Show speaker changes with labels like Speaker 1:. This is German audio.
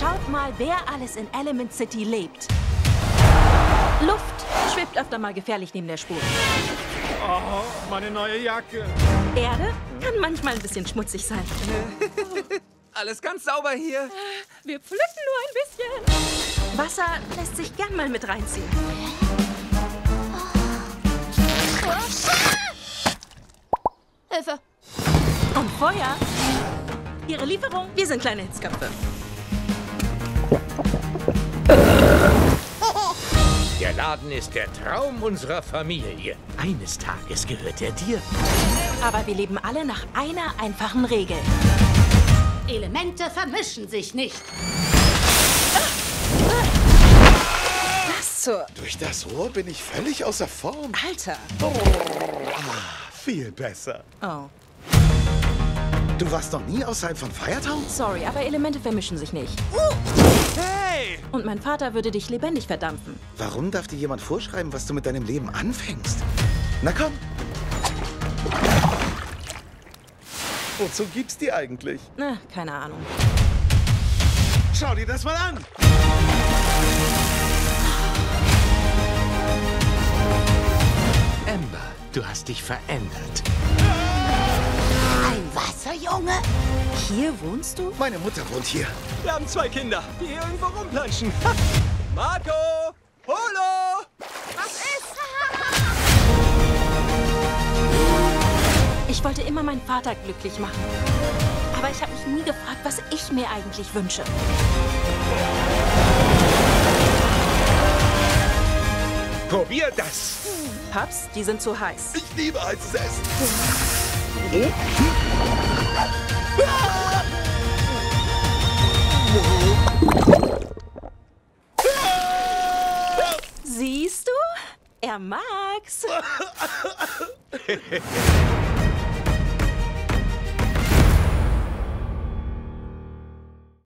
Speaker 1: Schaut mal, wer alles in Element City lebt. Luft schwebt öfter mal gefährlich neben der Spur.
Speaker 2: Oh, meine neue Jacke.
Speaker 1: Erde kann manchmal ein bisschen schmutzig sein.
Speaker 3: Alles ganz sauber hier.
Speaker 1: Wir pflücken nur ein bisschen. Wasser lässt sich gern mal mit reinziehen.
Speaker 4: Hilfe!
Speaker 1: Und Feuer. Ihre Lieferung, wir sind kleine Hitzköpfe.
Speaker 5: Der Laden ist der Traum unserer Familie. Eines Tages gehört er dir.
Speaker 1: Aber wir leben alle nach einer einfachen Regel.
Speaker 4: Elemente vermischen sich nicht.
Speaker 1: Was zur...
Speaker 6: Durch das Rohr bin ich völlig außer Form.
Speaker 1: Alter.
Speaker 6: Viel besser.
Speaker 1: Oh.
Speaker 6: Du warst noch nie außerhalb von Firetown?
Speaker 1: Sorry, aber Elemente vermischen sich nicht.
Speaker 2: Hey!
Speaker 1: Und mein Vater würde dich lebendig verdampfen.
Speaker 6: Warum darf dir jemand vorschreiben, was du mit deinem Leben anfängst? Na komm. Wozu gibt's die eigentlich?
Speaker 1: Na, keine Ahnung.
Speaker 6: Schau dir das mal an.
Speaker 5: Amber, du hast dich verändert.
Speaker 4: Ein Wasserjunge?
Speaker 1: Hier wohnst du?
Speaker 6: Meine Mutter wohnt hier.
Speaker 2: Wir haben 2 Kinder, die hier irgendwo rumplanschen. Marco! Polo!
Speaker 4: Was ist?
Speaker 1: Ich wollte immer meinen Vater glücklich machen. Aber ich habe mich nie gefragt, was ich mir eigentlich wünsche.
Speaker 5: Probier das!
Speaker 1: Paps, die sind zu heiß.
Speaker 6: Ich liebe heißes Essen.
Speaker 1: Siehst du? Er mag's.